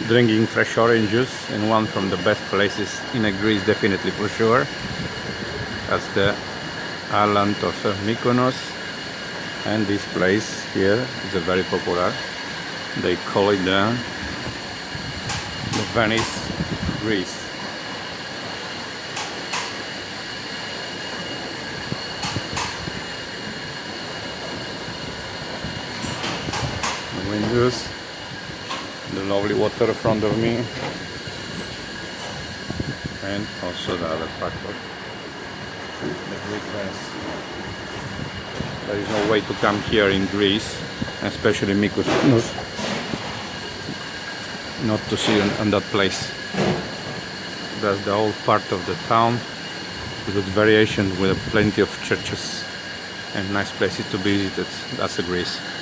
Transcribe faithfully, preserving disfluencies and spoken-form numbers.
drinking fresh orange juice in one from the best places in Greece, definitely for sure. That's the Island of Mykonos, and this place here is a very popular. They call it the, the Venice, Greece. The windows, the lovely water in front of me, and also the other part of the Greek Venice. There is no way to come here in Greece, especially Mykonos, not to see on, on that place. That's the old part of the town with variation, with plenty of churches and nice places to visit. That's a Greece.